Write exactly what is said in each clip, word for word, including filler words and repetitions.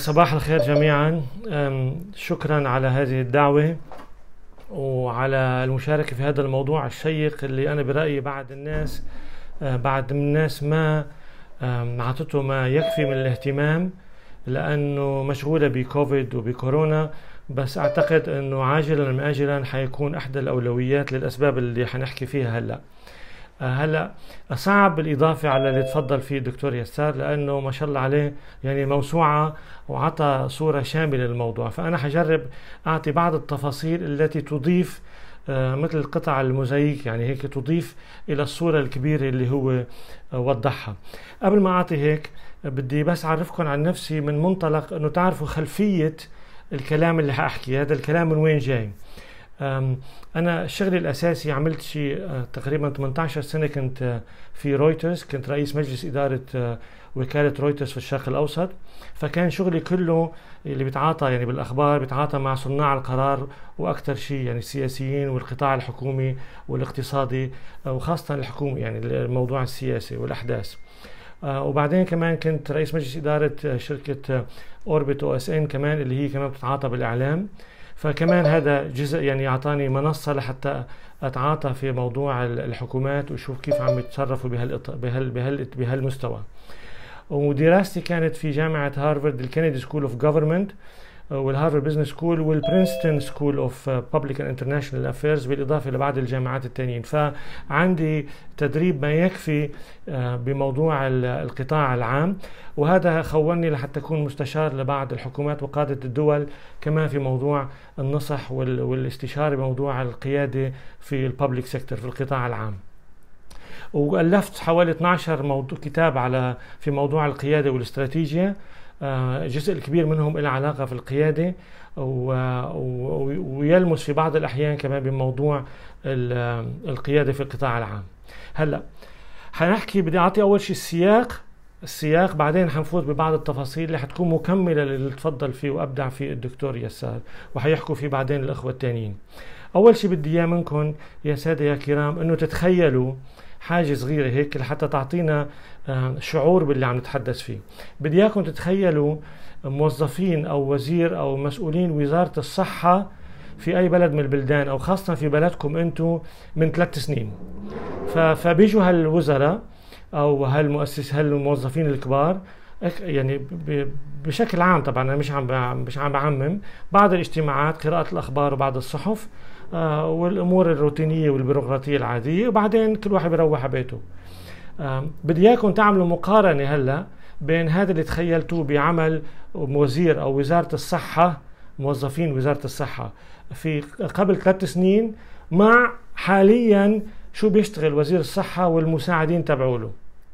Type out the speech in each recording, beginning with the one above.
صباح الخير جميعا. شكرا على هذه الدعوة وعلى المشاركة في هذا الموضوع الشيق اللي أنا برأيي بعد الناس بعد الناس ما عطته ما يكفي من الاهتمام، لأنه مشغولة بكوفيد وبكورونا. بس أعتقد أنه عاجلا أم آجلا حيكون أحد الأولويات للأسباب اللي حنحكي فيها هلأ. هلا صعب بالإضافة على اللي تفضل فيه الدكتور يسار، لأنه ما شاء الله عليه يعني موسوعة وعطى صورة شاملة للموضوع. فأنا حجرب أعطي بعض التفاصيل التي تضيف مثل قطع الموزاييك، يعني هيك تضيف إلى الصورة الكبيرة اللي هو وضحها. قبل ما أعطي هيك بدي بس أعرفكم عن نفسي من منطلق أنه تعرفوا خلفية الكلام اللي حأحكي. هذا الكلام من وين جاي؟ أنا شغلي الأساسي عملت شيء تقريبا ثمانية عشر سنة كنت في رويترز، كنت رئيس مجلس إدارة وكالة رويترز في الشرق الأوسط. فكان شغلي كله اللي بيتعاطى يعني بالأخبار، بيتعاطى مع صناع القرار وأكثر شيء يعني السياسيين والقطاع الحكومي والاقتصادي، وخاصة الحكومي يعني الموضوع السياسي والأحداث. وبعدين كمان كنت رئيس مجلس إدارة شركة أوربت أو اس ان كمان، اللي هي كمان بتتعاطى بالإعلام. فكمان هذا جزء يعني أعطاني منصة لحتى أتعاطى في موضوع الحكومات وشوف كيف عم يتصرفوا بهال بهال بهال بهالمستوى. ودراستي كانت في جامعة هارفارد، الكندي سكول اوف جوفرمنت والهارفارد بزنس سكول والبرينستون سكول اوف بابليك اند انترناشونال افيرز، بالاضافه لبعض الجامعات التانيين. فعندي تدريب ما يكفي بموضوع القطاع العام، وهذا خولني لحتى اكون مستشار لبعض الحكومات وقاده الدول، كمان في موضوع النصح والاستشاره بموضوع القياده في البابليك سيكتور في القطاع العام. والفت حوالي اثني عشر موضوع كتاب على في موضوع القياده والاستراتيجيه، جزء الكبير منهم له علاقة في القيادة، ويلمس في بعض الأحيان كمان بموضوع القيادة في القطاع العام. هلأ حنحكي، بدي أعطي أول شيء السياق السياق بعدين حنفوت ببعض التفاصيل اللي حتكون مكملة للي تفضل فيه وأبدع فيه الدكتور يسار، وحيحكوا فيه بعدين الأخوة التانيين. أول شيء بدي إياه منكم يا سادة يا كرام إنه تتخيلوا حاجة صغيرة هيك لحتى تعطينا شعور باللي عم نتحدث فيه. بدي اياكم تتخيلوا موظفين او وزير او مسؤولين وزارة الصحة في اي بلد من البلدان، او خاصة في بلدكم انتم، من ثلاث سنين. فبيجوا هالوزراء او هالمؤسس هالموظفين الكبار، يعني بشكل عام طبعا انا مش عم مش عم بعمم، بعض الاجتماعات، قراءة الاخبار وبعض الصحف آه والامور الروتينيه والبيروقراطيه العاديه، وبعدين كل واحد بيروح على بيته. آه بدي اياكم تعملوا مقارنه هلا بين هذا اللي تخيلتوه بعمل وزير او وزاره الصحه، موظفين وزاره الصحه في قبل ثلاث سنين، مع حاليا شو بيشتغل وزير الصحه والمساعدين تبعوله،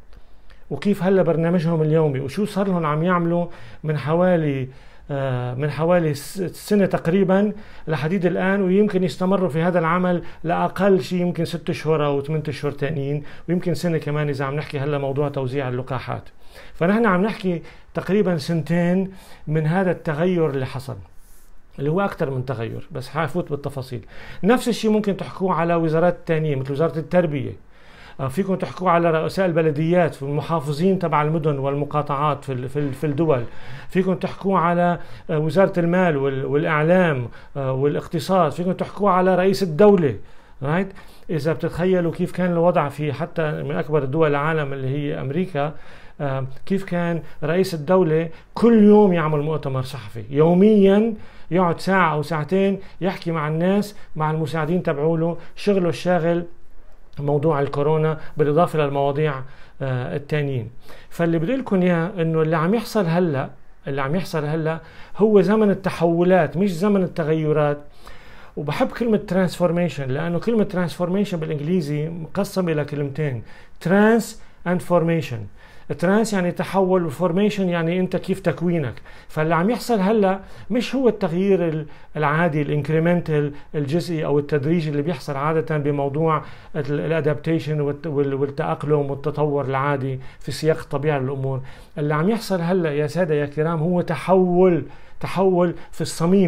وكيف هلا برنامجهم اليومي، وشو صار لهم عم يعملوا من حوالي من حوالي سنة تقريبا لحديد الآن، ويمكن يستمروا في هذا العمل لأقل شيء يمكن ست شهور أو ثمانية شهور تانيين، ويمكن سنة كمان إذا عم نحكي هلا موضوع توزيع اللقاحات. فنحن عم نحكي تقريبا سنتين من هذا التغير اللي حصل، اللي هو أكثر من تغير، بس حافوت بالتفاصيل. نفس الشيء ممكن تحكوه على وزارات تانية مثل وزارة التربية، فيكم تحكوا على رؤساء البلديات في المحافظين تبع المدن والمقاطعات في في الدول، فيكم تحكوا على وزارة المال والإعلام والاقتصاد، فيكم تحكوا على رئيس الدولة. رايت إذا بتتخيلوا كيف كان الوضع في حتى من أكبر الدول العالم اللي هي أمريكا، كيف كان رئيس الدولة كل يوم يعمل مؤتمر صحفي يوميا، يقعد ساعة أو ساعتين يحكي مع الناس، مع المساعدين تبعوله، شغله الشاغل موضوع الكورونا بالإضافة للمواضيع آه التانيين. فاللي بدي لكم إياه إنه اللي عم يحصل هلأ اللي عم يحصل هلأ هو زمن التحولات مش زمن التغيرات. وبحب كلمة ترانسفورميشن، لأنه كلمة ترانسفورميشن بالإنجليزي مقسم إلى كلمتين، ترانس اند فورميشن. ترانس يعني تحول، وفورميشن يعني انت كيف تكوينك. فاللي عم يحصل هلا مش هو التغيير العادي الانكريمنتال الجزئي او التدريجي اللي بيحصل عاده بموضوع الادابتيشن والتاقلم والتطور العادي في سياق طبيعي للامور. اللي عم يحصل هلا يا ساده يا كرام هو تحول تحول في الصميم،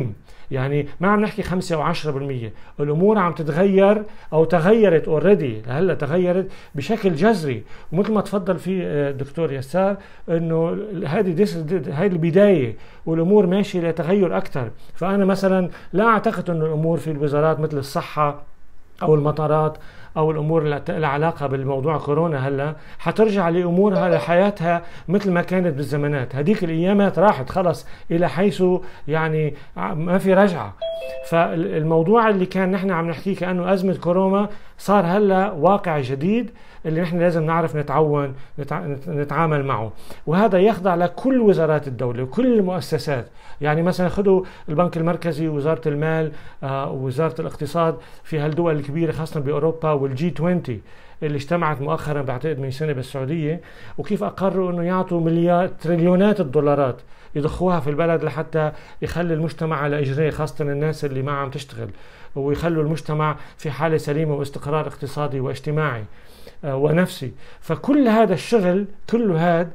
يعني ما عم نحكي خمسة أو عشرة بالمية، الأمور عم تتغير أو تغيرت اوريدي هلا تغيرت بشكل جذري. ومثل ما تفضل فيه دكتور يسار إنه هذه هذه البداية والأمور ماشية لتغير أكثر. فأنا مثلا لا أعتقد إنه الأمور في الوزارات مثل الصحة أو المطارات أو الأمور اللي لها علاقة بالموضوع كورونا هلا حترجع لأمورها لحياتها مثل ما كانت بالزمانات. هديك الأيامات راحت خلص إلى حيث يعني ما في رجعة. فالموضوع اللي كان نحن عم نحكيه كأنه أزمة كورونا صار هلا واقع جديد اللي نحن لازم نعرف نتعاون نتعامل معه، وهذا يخضع لكل وزارات الدولة وكل المؤسسات. يعني مثلا خذوا البنك المركزي ووزارة المال آه ووزارة الاقتصاد في هالدول الكبيرة خاصة بأوروبا والجي عشرين اللي اجتمعت مؤخرا بعتقد من سنة بالسعودية، وكيف أقرروا أنه يعطوا مليار تريليونات الدولارات يضخوها في البلد لحتى يخلي المجتمع على إجريه خاصة الناس اللي ما عم تشتغل، ويخلوا المجتمع في حالة سليمة واستقرار اقتصادي واجتماعي آه ونفسي. فكل هذا الشغل كله هذا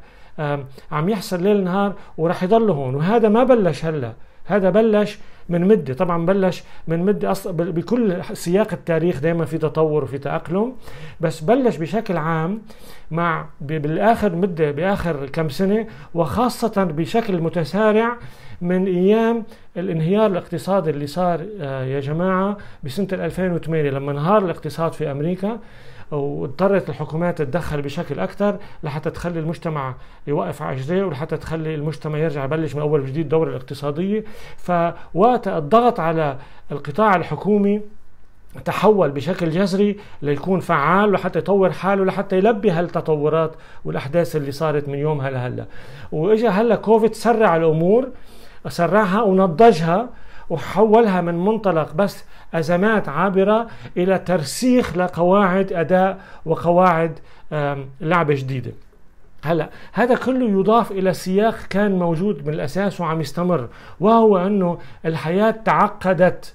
عم يحصل ليل نهار وراح يضل هون. وهذا ما بلش هلا، هذا بلش من مدة، طبعا بلش من مدة أصلا بكل سياق التاريخ دائما في تطور وفي تأقلم، بس بلش بشكل عام مع بالآخر مدة بآخر كم سنة، وخاصة بشكل متسارع من أيام الانهيار الاقتصادي اللي صار يا جماعة بسنة ألفين وثمانية لما انهار الاقتصاد في أمريكا، واضطرت الحكومات تتدخل بشكل أكثر لحتى تخلي المجتمع يوقف على رجليه ولحتى تخلي المجتمع يرجع يبلش من أول وجديد الدورة الاقتصادية. فوقت الضغط على القطاع الحكومي تحول بشكل جذري ليكون فعال وحتى يطور حاله لحتى يلبي هالتطورات والأحداث اللي صارت من يومها لهلا. وإجا هلا كوفيد سرع الأمور، سرعها ونضجها وحولها من منطلق بس أزمات عابرة إلى ترسيخ لقواعد أداء وقواعد لعبة جديدة. هلا هذا كله يضاف إلى سياق كان موجود من الأساس وعم يستمر، وهو أنه الحياة تعقدت.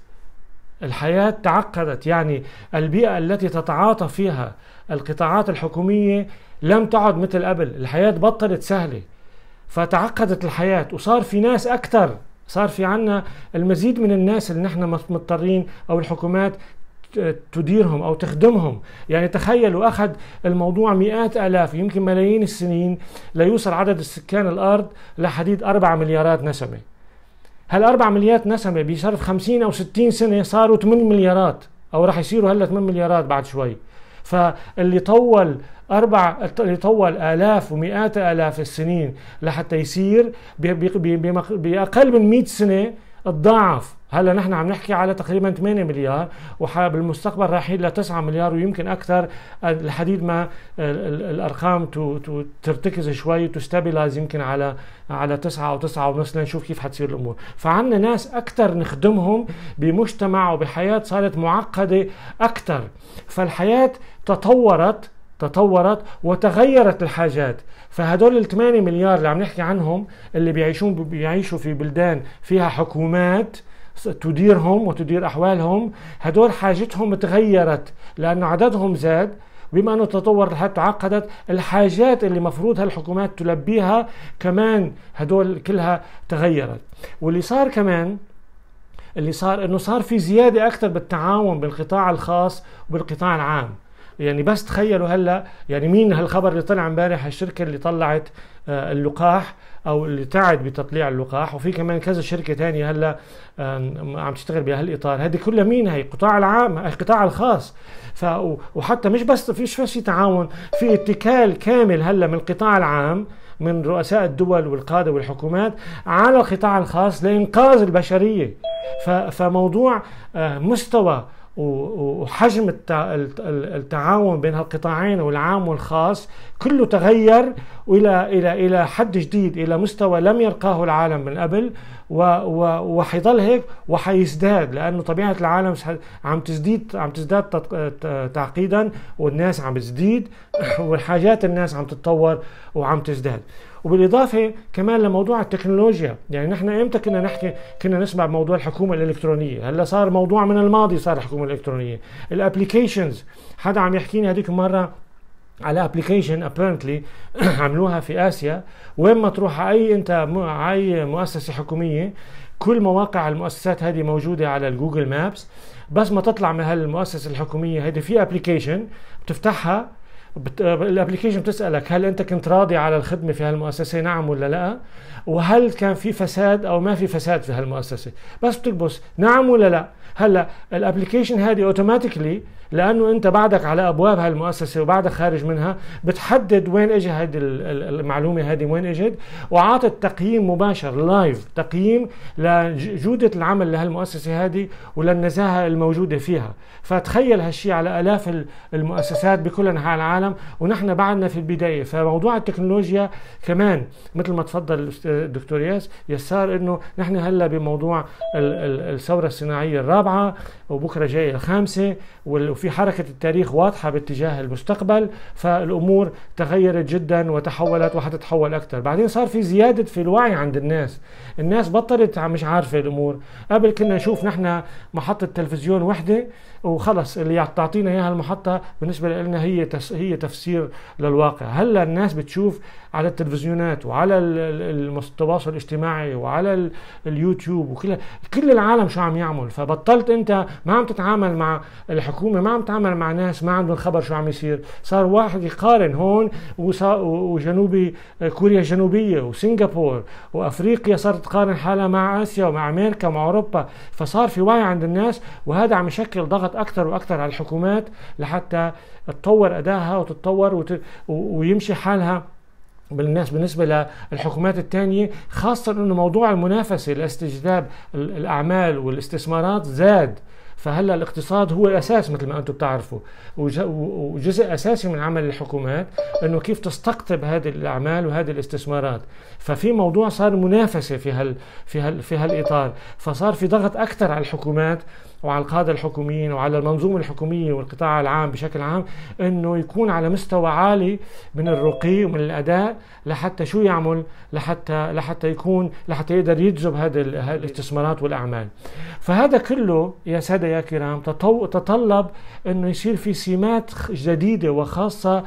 الحياة تعقدت يعني البيئة التي تتعاطى فيها القطاعات الحكومية لم تعد مثل قبل، الحياة بطلت سهلة فتعقدت الحياة، وصار في ناس أكثر، صار في عنا المزيد من الناس اللي نحن مضطرين أو الحكومات تديرهم أو تخدمهم. يعني تخيلوا أخذ الموضوع مئات آلاف يمكن ملايين السنين ليوصل عدد السكان الأرض لحديد أربع مليارات نسمة. هالأربع مليارات نسمة بشرف خمسين أو ستين سنة صاروا ثمان مليارات أو راح يصيروا هلا ثمان مليارات بعد شوي. فاللي طول أربع اللي طول آلاف ومئات آلاف السنين لحتى يصير بأقل من مئة سنة تضاعف. هلا نحن عم نحكي على تقريبا ثمانية مليار، وبالمستقبل رايحين ل تسعة مليار ويمكن اكثر لحديد ما الارقام ترتكز شوي تستابلايز يمكن على على تسعة او تسعة ونص لنشوف كيف حتصير الامور. فعنا ناس اكثر نخدمهم بمجتمع وبحياه صارت معقده اكثر. فالحياه تطورت تطورت وتغيرت الحاجات. فهدول الثمانية مليار اللي عم نحكي عنهم اللي بيعيشون بيعيشوا في بلدان فيها حكومات تديرهم وتدير أحوالهم، هدول حاجتهم تغيرت لأنه عددهم زاد. بما أنه تطور الحياة تعقدت، الحاجات اللي مفروض هالحكومات تلبيها كمان هدول كلها تغيرت. واللي صار كمان اللي صار أنه صار في زيادة أكثر بالتعاون بالقطاع الخاص وبالقطاع العام. يعني بس تخيلوا هلا يعني مين هالخبر اللي طلع امبارح، الشركه اللي طلعت اللقاح او اللي تعد بتطليع اللقاح، وفي كمان كذا شركه ثانيه هلا عم تشتغل بهالاطار. هذه كلها مين؟ هي القطاع العام، القطاع الخاص. ف وحتى مش بس فيش في تعاون، في اتكال كامل هلا من القطاع العام من رؤساء الدول والقاده والحكومات على القطاع الخاص لانقاذ البشريه. فموضوع مستوى وحجم التعاون بين هالقطاعين والعام والخاص كله تغير الى الى الى حد جديد، الى مستوى لم يرقاه العالم من قبل، وحيضل هيك وحيزداد لانه طبيعه العالم عم تزديد عم تزداد تعقيدا، والناس عم تزديد والحاجات الناس عم تتطور وعم تزداد. وبالإضافة كمان لموضوع التكنولوجيا. يعني نحن إمتى كنا نحكي كنا نسمع بموضوع الحكومة الإلكترونية، هلا صار موضوع من الماضي، صار الحكومة الإلكترونية. الابليكيشنز، حدا عم يحكيني هذيك مرة على ابلكيشن ابيرنتلي عملوها في اسيا. وين ما تروح اي انت اي مؤسسه حكوميه، كل مواقع المؤسسات هذه موجوده على الجوجل مابس. بس ما تطلع من هالمؤسسه الحكوميه هذه في ابلكيشن بتفتحها، بت... الابلكيشن بتسالك هل انت كنت راضي على الخدمه في هالمؤسسه، نعم ولا لا، وهل كان في فساد او ما في فساد في هالمؤسسه. بس بتكبس نعم ولا لا. هلا الابلكيشن هذه اوتوماتيكلي، لانه انت بعدك على ابواب هالمؤسسه وبعدك خارج منها، بتحدد وين اجى هذه المعلومه هذه وين اجت، وعاطت تقييم مباشر لايف، تقييم لجوده العمل لهالمؤسسه هذه وللنزاهه الموجوده فيها. فتخيل هالشيء على الاف المؤسسات بكل انحاء العالم، ونحن بعدنا في البدايه. فموضوع التكنولوجيا كمان مثل ما تفضل الدكتور ياس يسار، انه نحن هلا بموضوع الثوره الصناعيه الرابعه، وبكره جاي الخامسه، وفي حركه التاريخ واضحه باتجاه المستقبل. فالامور تغيرت جدا وتحولت وحتتحول اكثر. بعدين صار في زياده في الوعي عند الناس، الناس بطلت مش عارفه الامور. قبل كنا نشوف نحن محطه تلفزيون وحده وخلص، اللي تعطينا اياها المحطه بالنسبه لنا هي هي تفسير للواقع. هلا الناس بتشوف على التلفزيونات وعلى التواصل الاجتماعي وعلى اليوتيوب وكل كل العالم شو عم يعمل. فبطلت انت ما عم تتعامل مع الحكومه، ما عم تتعامل مع ناس ما عندهم خبر شو عم يصير. صار واحد يقارن هون وجنوبي كوريا الجنوبيه وسنغافور وافريقيا صارت تقارن حالها مع اسيا ومع امريكا ومع اوروبا. فصار في وعي عند الناس، وهذا عم يشكل ضغط اكثر واكثر على الحكومات لحتى تطور ادائها وتتطور وت... ويمشي حالها بالناس بالنسبة للحكومات الثانية، خاصة انه موضوع المنافسة لاستجذاب الاعمال والاستثمارات زاد. فهلا الاقتصاد هو الاساس مثل ما انتم بتعرفوا، وجزء اساسي من عمل الحكومات انه كيف تستقطب هذه الاعمال وهذه الاستثمارات. ففي موضوع صار منافسة في هال في هال في هالاطار، فصار في ضغط اكثر على الحكومات وعلى القادة الحكوميين وعلى المنظومة الحكومية والقطاع العام بشكل عام، انه يكون على مستوى عالي من الرقي ومن الاداء، لحتى شو يعمل، لحتى لحتى يكون لحتى يقدر يجذب هذه الاستثمارات والاعمال. فهذا كله يا سادة يا كرام تطلب انه يصير في سمات جديدة وخاصة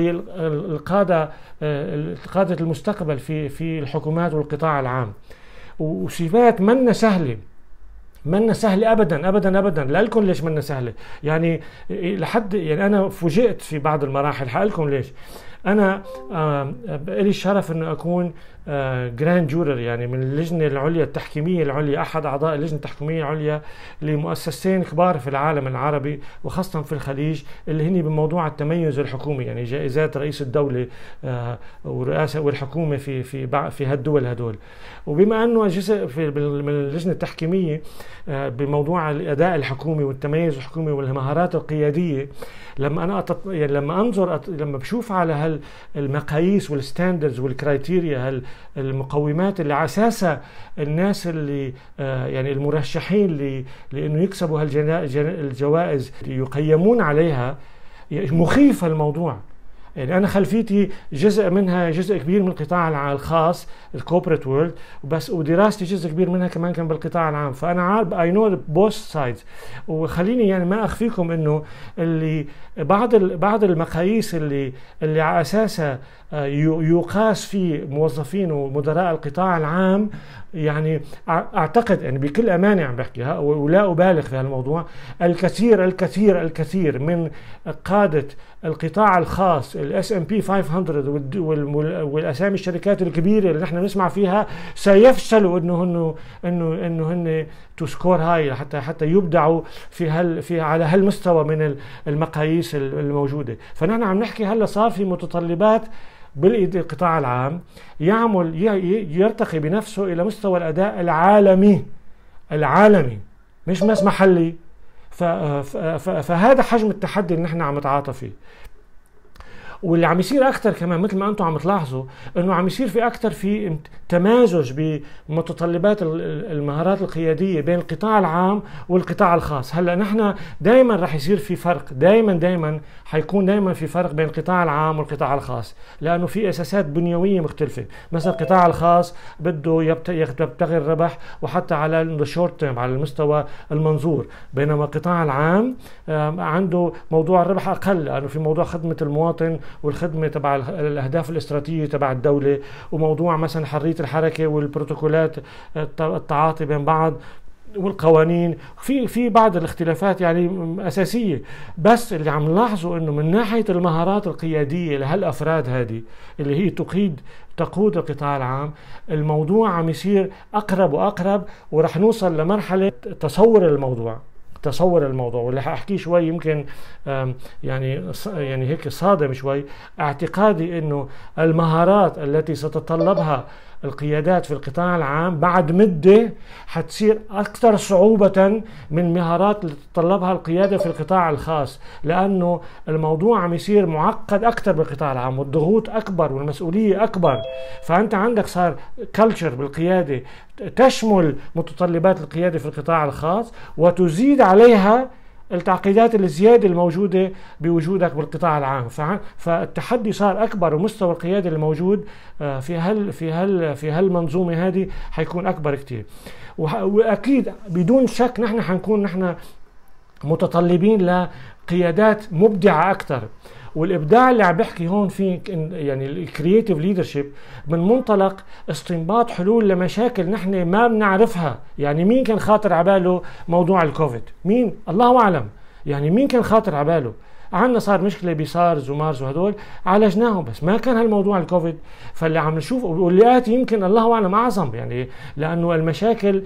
للقادة قادة المستقبل في في الحكومات والقطاع العام، وسمات منا سهلة منا سهلة أبدا أبدا أبدا. لألكم ليش منا سهلة؟ يعني لحد يعني أنا فوجئت في بعض المراحل. حقلكم ليش. أنا آه لي الشرف أنه أكون آه جراند جورر، يعني من اللجنة العليا التحكيمية العليا، أحد أعضاء اللجنة التحكيمية العليا لمؤسستين كبار في العالم العربي وخاصة في الخليج، اللي هني بموضوع التميز الحكومي، يعني جائزات رئيس الدولة آه والرئاسة والحكومة في في في هالدول هدول. وبما أنه جزء في من اللجنة التحكيمية آه بموضوع الأداء الحكومي والتميز الحكومي والمهارات القيادية، لما أنا أتط... يعني لما أنظر أت... لما بشوف على هالمقاييس والستاندردز والكرايتيريا، هال المقومات اللي على اساسها الناس اللي آه يعني المرشحين اللي لانه يكسبوا هالجوائز يقيمون عليها، مخيف الموضوع. يعني انا خلفيتي جزء منها جزء كبير من القطاع الخاص الكوربريت وورلد، بس ودراستي جزء كبير منها كمان كان بالقطاع العام. فانا عارف اي نو بوث سايدز. وخليني يعني ما اخفيكم انه اللي بعض بعض المقاييس اللي اللي على اساسها يقاس في موظفين ومدراء القطاع العام، يعني اعتقد يعني بكل امانه عم بحكي ولا ابالغ في هالموضوع، الكثير الكثير الكثير من قاده القطاع الخاص الاس ام بي خمسمية والاسامي الشركات الكبيره اللي نحن نسمع فيها سيفشلوا انه انه انه انه هن تو سكور هاي حتى حتى يبدعوا في هال في على هالمستوى من المقاييس الموجوده. فنحن عم نحكي هلا صار في متطلبات بالقطاع العام يعمل يرتقي بنفسه الى مستوى الاداء العالمي العالمي مش بس محلي. فهذا حجم التحدي اللي نحن عم نتعاطى فيه. واللي عم يصير اكثر كمان مثل ما انتم عم تلاحظوا انه عم يصير في اكثر في تمازج بمتطلبات المهارات القياديه بين القطاع العام والقطاع الخاص. هلا نحن دائما رح يصير في فرق، دائما دائما حيكون دائما في فرق بين القطاع العام والقطاع الخاص، لانه في اساسات بنيويه مختلفه. مثلا القطاع الخاص بده يبتغي الربح وحتى على الشورت تيرم على المستوى المنظور، بينما القطاع العام عنده موضوع الربح اقل، لانه في موضوع خدمه المواطن والخدمه تبع الاهداف الاستراتيجيه تبع الدوله، وموضوع مثلا حريه الحركه والبروتوكولات التعاطي بين بعض والقوانين. في في بعض الاختلافات يعني اساسيه، بس اللي عم نلاحظه انه من ناحيه المهارات القياديه لهالافراد هذه اللي هي تقيد تقود القطاع العام، الموضوع عم يصير اقرب واقرب، ورح نوصل لمرحله تصور الموضوع تصور الموضوع واللي حاحكيه شوي يمكن يعني يعني هيك صادم شوي. اعتقادي انه المهارات التي ستتطلبها القيادات في القطاع العام بعد مدة حتصير أكثر صعوبة من المهارات اللي تتطلبها القيادة في القطاع الخاص، لأنه الموضوع عم يصير معقد أكثر بالقطاع العام، والضغوط أكبر والمسؤولية أكبر. فأنت عندك صار كلتشر بالقيادة تشمل متطلبات القيادة في القطاع الخاص، وتزيد عليها التعقيدات الزيادة الموجودة بوجودك بالقطاع العام. فالتحدي صار أكبر، ومستوى القيادة الموجود في هال في هال في هالمنظومة هذه حيكون أكبر كتير. وأكيد بدون شك نحن حنكون نحن متطلبين لقيادات مبدعة أكثر. والابداع اللي عم بحكي هون فيه يعني الكرييتيف ليدرشيب من منطلق استنباط حلول لمشاكل نحن ما بنعرفها. يعني مين كان خاطر عباله موضوع الكوفيد؟ مين؟ الله اعلم. يعني مين كان خاطر عباله؟ عندنا صار مشكله بسارز ومارس وهدول عالجناهم، بس ما كان هالموضوع الكوفيد. فاللي عم نشوف واللي آتي يمكن الله اعلم اعظم، يعني لانه المشاكل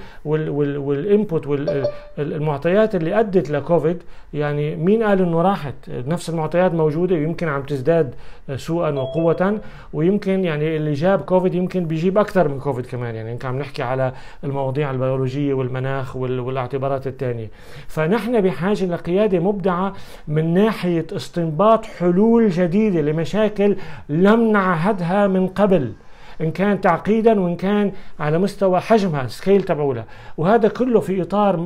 والانبوت والمعطيات اللي ادت لكوفيد، يعني مين قال انه راحت؟ نفس المعطيات موجوده ويمكن عم تزداد سوءا وقوه، ويمكن يعني اللي جاب كوفيد يمكن بيجيب اكثر من كوفيد كمان. يعني يمكن عم نحكي على المواضيع البيولوجيه والمناخ والاعتبارات الثانيه. فنحن بحاجه لقياده مبدعه من ناحيه استنباط حلول جديدة لمشاكل لم نعهدها من قبل، إن كان تعقيدا وإن كان على مستوى حجمها سكيل تبعولها. وهذا كله في إطار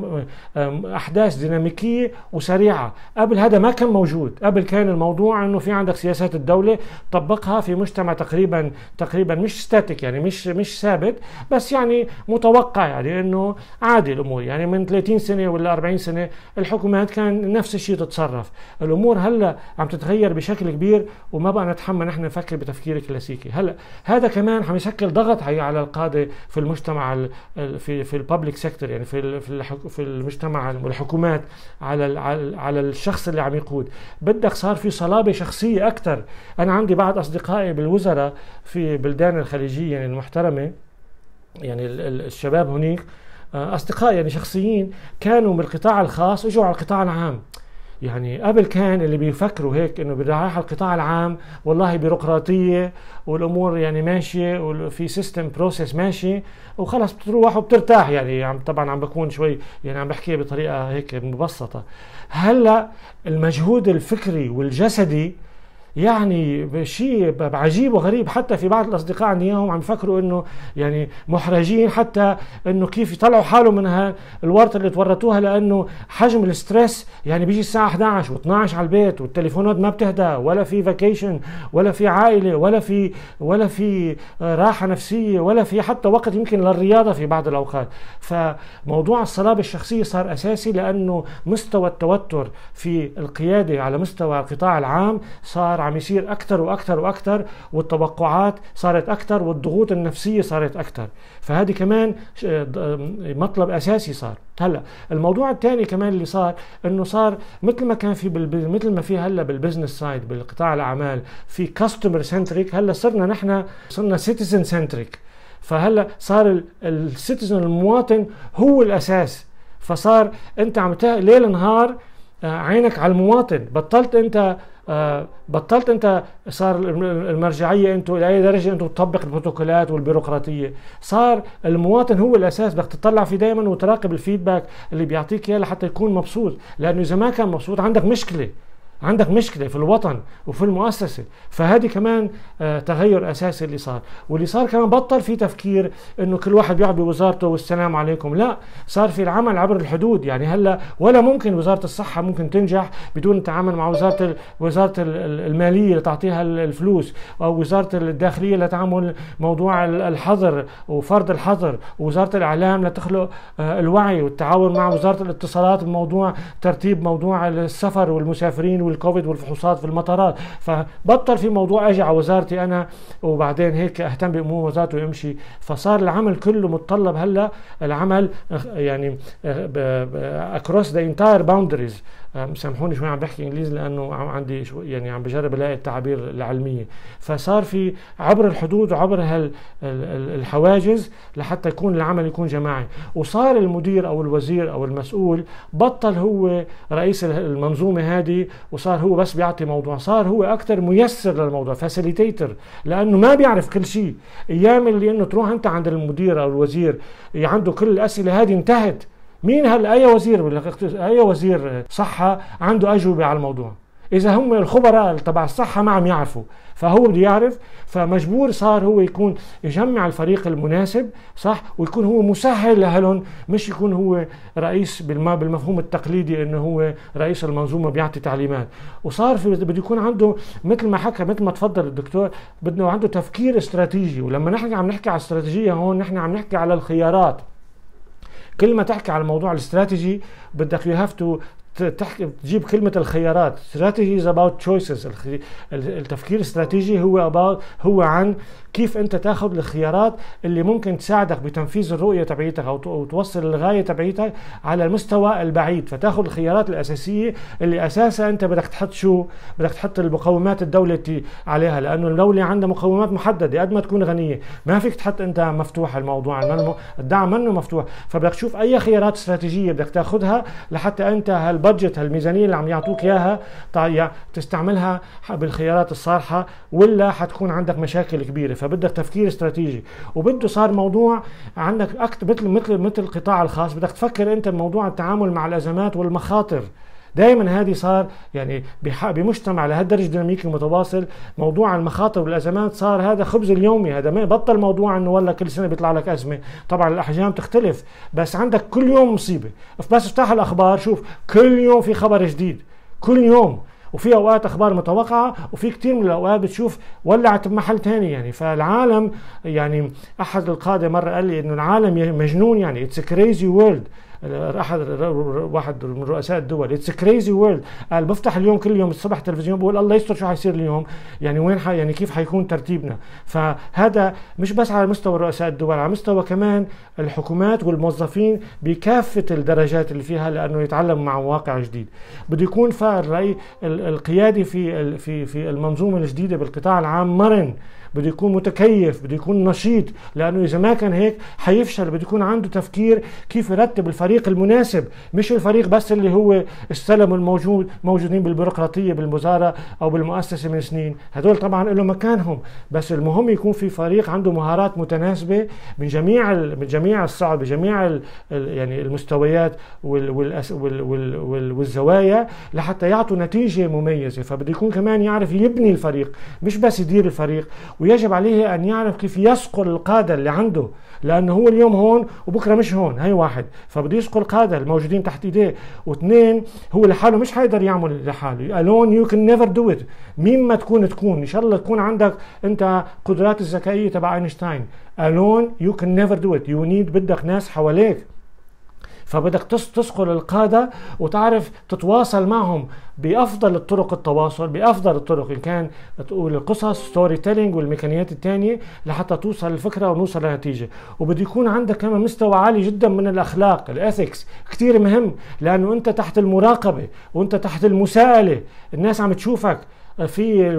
أحداث ديناميكية وسريعة. قبل هذا ما كان موجود. قبل كان الموضوع إنه في عندك سياسات الدولة طبقها في مجتمع تقريبا تقريبا مش ستاتيك، يعني مش مش ثابت، بس يعني متوقع، يعني إنه عادي الأمور. يعني من ثلاثين سنة ولا أربعين سنة الحكومات كان نفس الشيء تتصرف. الأمور هلا عم تتغير بشكل كبير، وما بقى نتحمل نحن نفكر بتفكير كلاسيكي. هلا هذا كمان عم يشكل ضغط على القادة في المجتمع في في الببليك سيكتور، يعني في في المجتمع والحكومات على على الشخص اللي عم يقود. بدك صار في صلابة شخصية أكثر. أنا عندي بعض أصدقائي بالوزراء في بلدان الخليجية يعني المحترمة، يعني الشباب هنيك أصدقاء يعني شخصيين كانوا من القطاع الخاص اجوا على القطاع العام. يعني قبل كان اللي بيفكروا هيك انه برايح القطاع العام والله بيروقراطيه والامور يعني ماشيه وفي سيستم بروسيس ماشي وخلص بتروح وبترتاح. يعني عم طبعا عم بكون شوي يعني عم بحكيها بطريقه هيك مبسطه. هلا المجهود الفكري والجسدي يعني شيء عجيب وغريب. حتى في بعض الاصدقاء عندي اياهم عم يفكروا انه يعني محرجين حتى انه كيف يطلعوا حالهم من الورطه اللي تورطوها، لانه حجم الستريس يعني بيجي الساعه إحدى عشر و12 على البيت والتليفونات ما بتهدى، ولا في فاكيشن ولا في عائله ولا في ولا في راحه نفسيه ولا في حتى وقت يمكن للرياضه في بعض الاوقات. فموضوع الصلابه الشخصيه صار اساسي، لانه مستوى التوتر في القياده على مستوى القطاع العام صار عم يصير أكثر وأكثر وأكثر، والتوقعات صارت أكثر، والضغوط النفسية صارت أكثر. فهذه كمان مطلب أساسي صار. هلا الموضوع الثاني كمان اللي صار إنه صار مثل ما كان في بالب... مثل ما في هلا بالبزنس سايد بالقطاع الأعمال في كاستمر سنتريك، هلا صرنا نحن صرنا سيتيزن سنتريك. فهلا صار السيتيزن المواطن هو الأساس. فصار أنت عم ليل نهار عينك على المواطن. بطلت أنت آه بطلت انت صار المرجعيه انتوا الى اي درجه انتوا تطبق البروتوكولات والبيروقراطيه. صار المواطن هو الاساس، بدك تطلع فيه دائما وتراقب الفيدباك اللي بيعطيك اياه لحتى يكون مبسوط. لانه اذا ما كان مبسوط عندك مشكله عندك مشكلة في الوطن وفي المؤسسة. فهذه كمان آه تغير أساسي اللي صار. واللي صار كمان بطل في تفكير إنه كل واحد بيقعد بوزارته والسلام عليكم، لا، صار في العمل عبر الحدود. يعني هلا ولا ممكن وزارة الصحة ممكن تنجح بدون التعامل مع وزارة وزارة المالية لتعطيها الفلوس، أو وزارة الداخلية لتعامل موضوع الحظر وفرض الحظر، ووزارة الإعلام لتخلق آه الوعي، والتعاون مع وزارة الاتصالات بموضوع ترتيب موضوع السفر والمسافرين والكوفيد والفحوصات في المطارات. فبطل في موضوع اجي على وزارتي انا وبعدين هيك اهتم بامور وزارته ويمشي. فصار العمل كله متطلب هلا العمل يعني across the entire boundaries. سامحوني شوي عم بحكي انجليزي لانه عندي شو يعني عم بجرب الاقي التعابير العلميه. فصار في عبر الحدود وعبر الحواجز لحتى يكون العمل يكون جماعي. وصار المدير او الوزير او المسؤول بطل هو رئيس المنظومه هذه وصار هو بس بيعطي موضوع، صار هو اكثر ميسر للموضوع، فاسيليتيتر، لانه ما بيعرف كل شيء. ايام اللي انه تروح انت عند المدير او الوزير عنده كل الاسئله هذه انتهت. مين هلا اي وزير اي وزير صحه عنده اجوبه على الموضوع؟ اذا هم الخبراء تبع الصحه ما عم يعرفوا، فهو بده يعرف. فمجبور صار هو يكون يجمع الفريق المناسب صح، ويكون هو مسهل لهم، مش يكون هو رئيس بالمفهوم التقليدي انه هو رئيس المنظومه بيعطي تعليمات. وصار في بده يكون عنده مثل ما حكى مثل ما تفضل الدكتور، بده عنده تفكير استراتيجي. ولما نحن عم نحكي على استراتيجيه هون نحن عم نحكي على الخيارات. كل ما تحكي على الموضوع الاستراتيجي بدك you have to تحكي تجيب كلمة الخيارات. strategy is about choices. التفكير الاستراتيجي هو about هو عن كيف انت تاخذ الخيارات اللي ممكن تساعدك بتنفيذ الرؤية تبعيتك او توصل الغاية تبعيتك على المستوى البعيد. فتاخذ الخيارات الاساسية اللي اساسا انت بدك تحط شو بدك تحط المقومات الدولة عليها، لانه الدولة عندها مقومات محددة. قد ما تكون غنية ما فيك تحط انت مفتوح الموضوع، الدعم منه مفتوح. فبدك تشوف اي خيارات استراتيجية بدك تاخذها لحتى انت هالبادجت هالميزانية اللي عم يعطوك اياها تستعملها بالخيارات الصالحة، ولا حتكون عندك مشاكل كبيرة. فبدك تفكير استراتيجي. وبده صار موضوع عندك اكثر مثل مثل مثل القطاع الخاص، بدك تفكر انت بموضوع التعامل مع الازمات والمخاطر. دائما هذه صار يعني بمجتمع لهالدرجه ديناميكي متواصل، موضوع المخاطر والازمات صار هذا خبز اليومي. هذا ما بطل موضوع انه والله كل سنه بيطلع لك ازمه. طبعا الاحجام تختلف، بس عندك كل يوم مصيبه. بس افتح الاخبار شوف كل يوم في خبر جديد، كل يوم. وفي اوقات اخبار متوقعه، وفي كثير من الاوقات بتشوف ولعت بمحل ثاني. يعني فالعالم يعني احد القاده مره قال لي انه العالم مجنون، يعني اتس كريزي وورلد. احد واحد من رؤساء الدول اتس كريزي وورلد قال بفتح اليوم كل يوم الصبح التلفزيون بقول الله يستر شو حيصير اليوم، يعني وين حي يعني كيف حيكون ترتيبنا. فهذا مش بس على مستوى رؤساء الدول، على مستوى كمان الحكومات والموظفين بكافه الدرجات اللي فيها، لانه يتعلم مع واقع جديد. بده يكون فالرأي القيادي في في في المنظومه الجديده بالقطاع العام مرن، بده يكون متكيف، بده يكون نشيط، لانه اذا ما كان هيك حيفشل. بده يكون عنده تفكير كيف يرتب الفريق المناسب، مش الفريق بس اللي هو استلم الموجود موجودين بالبيروقراطيه بالوزاره او بالمؤسسه من سنين. هذول طبعا لهم مكانهم، بس المهم يكون في فريق عنده مهارات متناسبه من جميع من جميع الصعب بجميع ال يعني المستويات وال وال وال وال والزوايا لحتى يعطوا نتيجه مميزه. فبده يكون كمان يعرف يبني الفريق، مش بس يدير الفريق. ويجب عليه أن يعرف كيف يصقل القادة اللي عنده، لأنه هو اليوم هون وبكرة مش هون. هاي واحد، فبده يصقل القادة الموجودين تحت إيديه. واثنين، هو لحاله مش حيقدر يعمل لحاله. alone you can never do it. مين ما تكون تكون إن شاء الله تكون عندك أنت قدرات الذكائية تبع أينشتاين. alone you can never do it. you need بدك ناس حواليك. فبدك تسقل القادة وتعرف تتواصل معهم بأفضل الطرق التواصل، بأفضل الطرق إن كان تقول القصص ستوري تيلينج والميكانيات الثانية لحتى توصل الفكرة ونوصل لنتيجة. وبده يكون عندك كمان مستوى عالي جدا من الأخلاق، الإثكس كتير مهم، لأنه أنت تحت المراقبة وأنت تحت المساءلة. الناس عم تشوفك في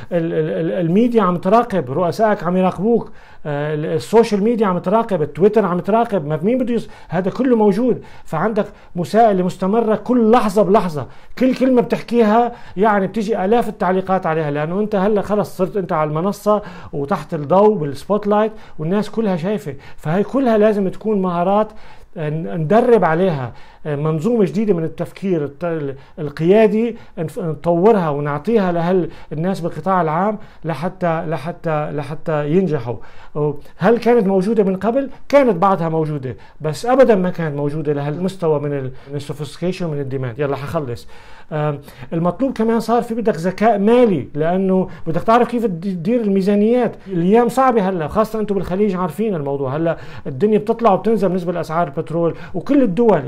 الميديا عم تراقب، رؤسائك عم يراقبوك، السوشيال ميديا عم تراقب، التويتر عم تراقب، ما مين بده يص... هذا كله موجود. فعندك مساءلة مستمرة كل لحظة بلحظة، كل كلمة بتحكيها يعني بتيجي آلاف التعليقات عليها، لأنه أنت هلا خلص صرت أنت على المنصة وتحت الضوء بالسبوت لايت والناس كلها شايفة. فهي كلها لازم تكون مهارات ندرب عليها منظومة جديدة من التفكير القيادي، نطورها ونعطيها لهالناس بالقطاع العام لحتى لحتى لحتى ينجحوا. هل كانت موجودة من قبل؟ كانت بعضها موجودة، بس أبدا ما كانت موجودة لهالمستوى من السوفيستيكيشن من الديماند. يلا حخلص. المطلوب كمان صار في بدك ذكاء مالي، لأنه بدك تعرف كيف تدير الميزانيات. الأيام صعبة هلا، خاصة أنتم بالخليج عارفين الموضوع. هلا الدنيا بتطلع وبتنزل بالنسبة لأسعار البترول وكل الدول، يعني حتى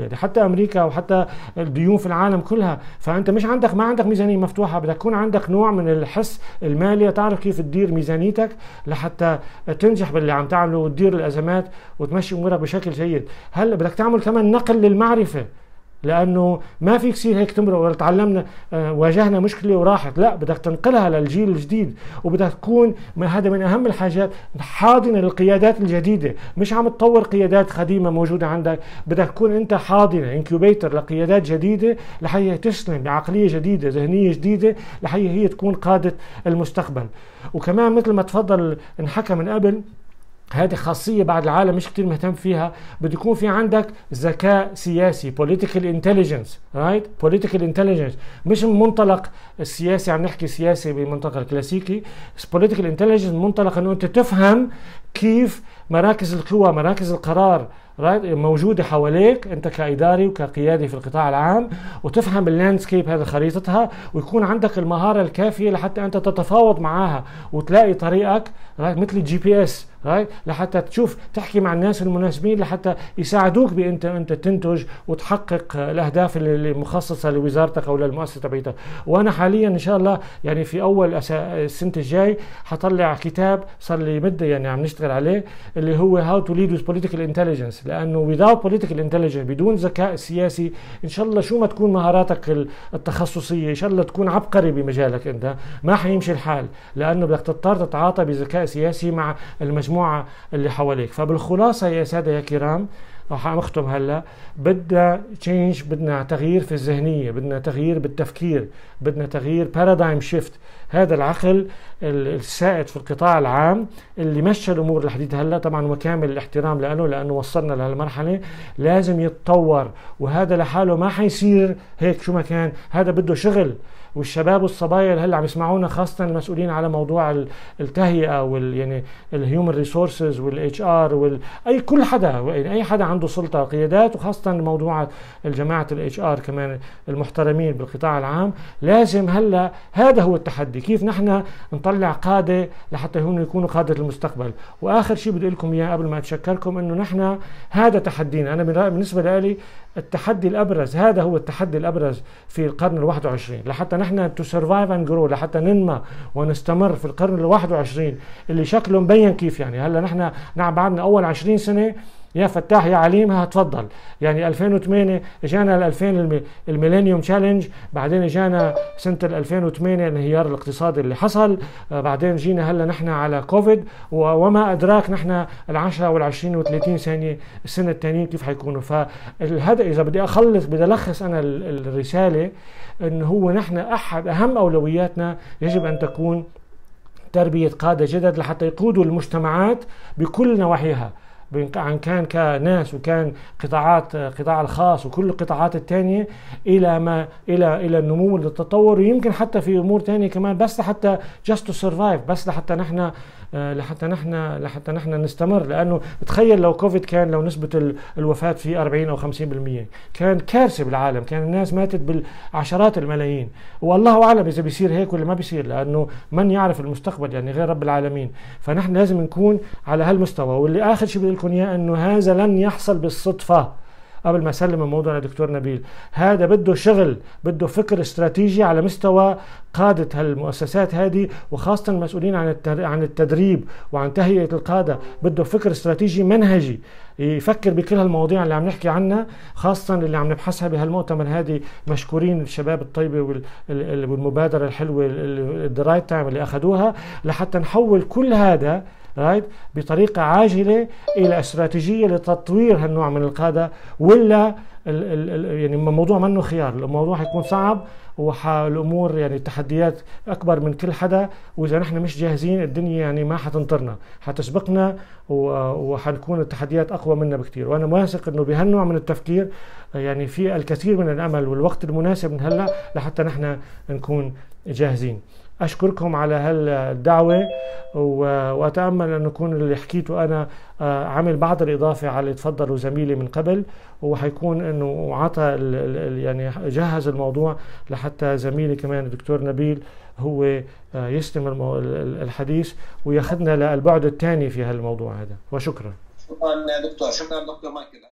حتى امريكا وحتى الديون في العالم كلها. فانت مش عندك ما عندك ميزانيه مفتوحه، بدك يكون عندك نوع من الحس المالي، تعرف كيف تدير ميزانيتك لحتى تنجح باللي عم تعمله وتدير الازمات وتمشي امورك بشكل جيد. هلا بدك تعمل كمان نقل للمعرفه، لانه ما فيك تصير هيك تمرق ولا تعلمنا آه واجهنا مشكله وراحت، لا بدك تنقلها للجيل الجديد، وبدك تكون من هذا من اهم الحاجات حاضنه للقيادات الجديده، مش عم تطور قيادات قديمه موجوده عندك، بدك تكون انت حاضنه انكيوبيتر لقيادات جديده لحي تسلم بعقليه جديده ذهنيه جديده لحي هي تكون قاده المستقبل. وكمان مثل ما تفضل انحكى من قبل، هذه خاصية بعد العالم مش كتير مهتم فيها، بده يكون في عندك ذكاء سياسي political intelligence right political intelligence، مش من منطلق السياسي عم نحكي سياسي بمنطقة الكلاسيكي، political intelligence من منطلق انه انت تفهم كيف مراكز القوى مراكز القرار موجودة حواليك انت كإداري وكقيادي في القطاع العام، وتفهم اللاندسكيب هذا خريطتها، ويكون عندك المهارة الكافية لحتى انت تتفاوض معاها وتلاقي طريقك مثل الجي بي اس لحتى تشوف تحكي مع الناس المناسبين لحتى يساعدوك بانت انت تنتج وتحقق الاهداف اللي مخصصة لوزارتك او للمؤسسة تبعتك. وانا حاليا ان شاء الله يعني في اول السنة الجاي حطلع كتاب صار لي مدة يعني عم نشتغل عليه، اللي هو How to Lead with Political Intelligence، لانه without political intelligence بدون ذكاء سياسي ان شاء الله شو ما تكون مهاراتك التخصصية ان شاء الله تكون عبقري بمجالك انت ما حيمشي الحال، لانه بدك تضطر تتعاطى بذكاء سياسي مع المجموعة اللي حواليك. فبالخلاصة يا سادة يا كرام راح اختم هلا، بدنا تشينج، بدنا تغيير في الذهنية، بدنا تغيير بالتفكير، بدنا تغيير بارادايم شيفت. هذا العقل السائد في القطاع العام اللي مشى الامور الحديثة هلا طبعا وكامل الاحترام لانه لانه وصلنا لهالمرحلة لازم يتطور، وهذا لحاله ما حيصير هيك شو ما كان، هذا بده شغل. والشباب والصبايا اللي هلا عم يسمعونا خاصه المسؤولين على موضوع التهيئه وال يعني الهيومن ريسورسز والاتش ار وال اي كل حدا يعني اي حدا عنده سلطه قيادات، وخاصه موضوع الجماعه الاتش ار كمان المحترمين بالقطاع العام، لازم هلا هذا هو التحدي، كيف نحن نطلع قاده لحتى هم يكونوا قاده المستقبل. واخر شيء بدي لكم اياه قبل ما اتشكركم انه نحن هذا تحدينا، انا بالنسبه لي التحدي الابرز، هذا هو التحدي الابرز في القرن الواحد وعشرين لحتى نحن تو سرفايف اند جرو، لحتى ننمى ونستمر في القرن الواحد وعشرين اللي شكله مبين كيف. يعني هلا نحن نعم بعدنا اول عشرين سنه يا فتاح يا عليم هتفضل، يعني ألفين وثمانية اجانا ال ألفين الميلينيوم تشالنج، بعدين اجانا سنه ال ألفين وثمانية الانهيار الاقتصادي اللي حصل، بعدين جينا هلا نحن على كوفيد، وما ادراك نحن العشرة والعشرين وثلاثين سنه السنه الثانيين كيف حيكونوا. فهذا اذا بدي اخلص بدي الخص انا الرساله انه هو نحن احد اهم اولوياتنا يجب ان تكون تربيه قاده جدد لحتى يقودوا المجتمعات بكل نواحيها، عن كان كناس وكان قطاعات قطاع الخاص وكل القطاعات الثانيه الى ما الى الى النمو والتطور، ويمكن حتى في امور ثانيه كمان بس لحتى just to survive، بس لحتى نحن لحتى نحن لحتى نحن نستمر. لانه تخيل لو كوفيد كان لو نسبه الوفاه فيه أربعين أو خمسين بالمئة كان كارثه بالعالم، كان الناس ماتت بالعشرات الملايين، والله اعلم اذا بيصير هيك ولا ما بيصير، لانه من يعرف المستقبل يعني غير رب العالمين. فنحن لازم نكون على هالمستوى. واللي اخر شيء بدي لكم اياه انه هذا لن يحصل بالصدفه. قبل ما اسلم الموضوع لدكتور نبيل، هذا بده شغل، بده فكر استراتيجي على مستوى قادة هالمؤسسات هذه، وخاصة المسؤولين عن عن التدريب وعن تهيئة القادة، بده فكر استراتيجي منهجي يفكر بكل هالمواضيع اللي عم نحكي عنها، خاصة اللي عم نبحثها بهالمؤتمر هذه. مشكورين الشباب الطيبة والمبادرة الحلوة الرايت تايم اللي اخذوها لحتى نحول كل هذا رايت بطريقة عاجلة إلى استراتيجية لتطوير هالنوع من القادة، ولا ال ال يعني الموضوع منه خيار، الموضوع حيكون صعب والأمور يعني التحديات أكبر من كل حدا، وإذا نحن مش جاهزين الدنيا يعني ما حتنطرنا، حتسبقنا وحنكون التحديات أقوى منا بكتير. وأنا واثق إنه بهالنوع من التفكير يعني في الكثير من الأمل والوقت المناسب من هلا لحتى نحن نكون جاهزين. أشكركم على هالدعوة، وأتأمل أن يكون اللي حكيته أنا عمل بعض الإضافة على اللي تفضلوا زميلي من قبل، وحيكون أنه عطى يعني جهز الموضوع لحتى زميلي كمان الدكتور نبيل هو يستلم الحديث وياخذنا للبعد الثاني في هالموضوع هذا. وشكرا. شكرا دكتور. شكرا دكتور مايكل.